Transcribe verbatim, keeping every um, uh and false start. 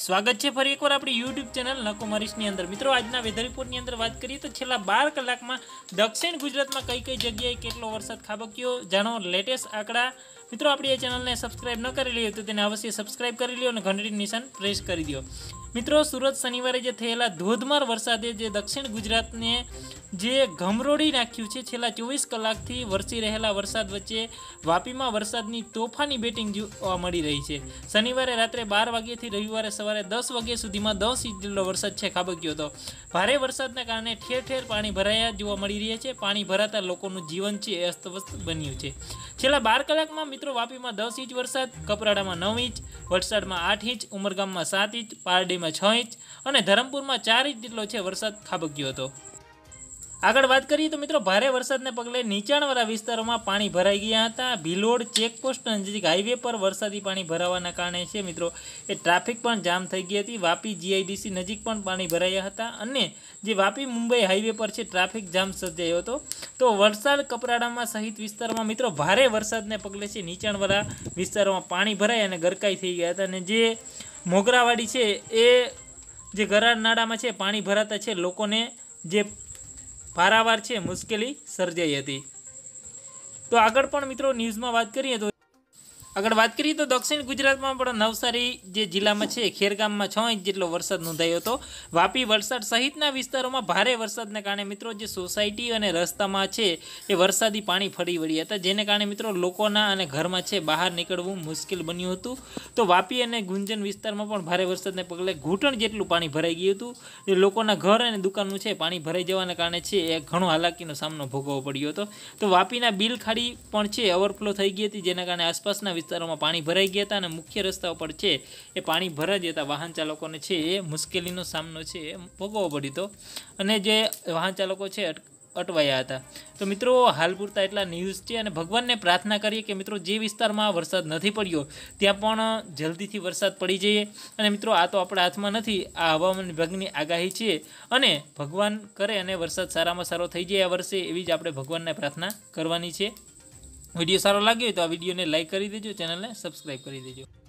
સ્વાગત છે ફરી એકવાર આપણી યુટ્યુબ ચેનલ નકોમારીસની અંદર। મિત્રો આજના વેધર રિપોર્ટની અંદર વાત કરીએ તો છેલ્લા બાર કલાકમાં દક્ષિણ ગુજરાતમાં કઈ કઈ જગ્યાએ કેટલો વરસાદ ખાબક્યો જાણો લેટેસ્ટ આંકડા। મિત્રો આપણી એ ચેનલને સબસ્ક્રાઇબ ન કરી લ્યો તો તેને અવશ્ય સબસ્ક્રાઇબ કરી લ્યો અને ઘંટડીનું નિશાન પ્રેસ કરી દો। મિત્રો સુરત શનિવારે જે થયેલા ધોધમાર વરસાદે જે દક્ષિણ ગુજરાતને જે ગમરોડી નાખ્યું છે, છેલ્લા ચોવીસ કલાકથી વરસી રહેલા વરસાદ વચ્ચે વાપીમાં વરસાદની તોફાની બેટિંગ જોવા મળી રહી છે। શનિવારે રાત્રે બાર વાગ્યાથી રવિવારે સવારે દસ વાગ્યા સુધીમાં દસ ઇંચ જેટલો વરસાદ છે ખાબક્યો હતો। ભારે વરસાદના કારણે ઠેર ઠેર પાણી ભરાયા જોવા મળી રહ્યા છે। પાણી ભરાતા લોકોનું જીવન છે એ અસ્તવ્યસ્ત બન્યું છે। છેલ્લા બાર કલાકમાં મિત્રો વાપીમાં દસ ઇંચ વરસાદ, કપરાડામાં નવ ઇંચ, વલસાડમાં આઠ ઇંચ, ઉમરગામમાં સાત ઇંચ, પારડીમાં છ ઇંચ અને ધરમપુરમાં ચાર ઇંચ જેટલો છે વરસાદ ખાબક્યો હતો। આગળ વાત કરીએ તો મિત્રો ભારે વરસાદને પગલે નીચાણવાળા વિસ્તારોમાં પાણી ભરાઈ ગયા હતા। ભિલોડ ચેકપોસ્ટ નજીક હાઈવે પર વરસાદી પાણી ભરાવાના કારણે છે મિત્રો એ ટ્રાફિક પણ જામ થઈ ગઈ હતી। વાપી જીઆઈડીસી નજીક પણ પાણી ભરાયા હતા અને જે વાપી મુંબઈ હાઈવે પર છે ટ્રાફિક જામ સર્જાયો હતો। તો વલસાડ કપરાડામાં સહિત વિસ્તારોમાં મિત્રો ભારે વરસાદને પગલે છે નીચાણવાળા વિસ્તારોમાં પાણી ભરાય અને ગરકાઈ થઈ ગયા હતા અને જે મોગરાવાડી છે એ જે ગરાડ નાળામાં છે પાણી ભરાતા છે લોકોને જે પારાવાર છે મુશ્કેલી સર્જાઈ હતી। તો આગળ પણ મિત્રો ન્યૂઝમાં વાત કરીએ તો આગળ વાત કરીએ તો દક્ષિણ ગુજરાતમાં પણ નવસારી જે જિલ્લામાં છે ખેરગામમાં છ ઇંચ જેટલો વરસાદ નોંધાયો હતો। વાપી વલસાડ સહિતના વિસ્તારોમાં ભારે વરસાદને કારણે મિત્રો જે સોસાયટી અને રસ્તામાં છે એ વરસાદી પાણી ફરી વળ્યા હતા, જેને કારણે મિત્રો લોકોના અને ઘરમાં છે બહાર નીકળવું મુશ્કેલ બન્યું હતું। તો વાપી અને ગુંજન વિસ્તારમાં પણ ભારે વરસાદને પગલે ઘૂંટણ જેટલું પાણી ભરાઈ ગયું હતું। જે લોકોના ઘર અને દુકાનનું છે પાણી ભરાઈ જવાના કારણે છે એ ઘણો હાલાકીનો સામનો ભોગવવો પડ્યો હતો। તો વાપીના બિલ ખાડી પણ છે ઓવરફ્લો થઈ ગઈ હતી, જેના કારણે આસપાસના વિસ્તારોમાં પાણી ભરાઈ ગયા હતા અને મુખ્ય રસ્તાઓ પર છે એ પાણી ભરાઈ જતા વાહન ચાલકોને છે એ મુશ્કેલીનો સામનો છે એ ભોગવવો પડ્યો હતો અને જે વાહન ચાલકો છે અટવાયા હતા। તો મિત્રો હાલ પૂરતા એટલા ન્યૂઝ છે અને ભગવાનને પ્રાર્થના કરીએ કે મિત્રો જે વિસ્તારમાં વરસાદ નથી પડ્યો ત્યાં પણ જલ્દીથી વરસાદ પડી જઈએ અને મિત્રો આ તો આપણા હાથમાં નથી, આ હવામાન વિભાગની આગાહી છે અને ભગવાન કરે અને વરસાદ સારામાં સારો થઈ જાય આ વર્ષે, એવી જ આપણે ભગવાનને પ્રાર્થના કરવાની છે। વિડીયો સારો લાગ્યો હોય તો આ વિડીયોને લાઇક કરી દેજો, ચેનલને સબસ્ક્રાઈબ કરી દેજો।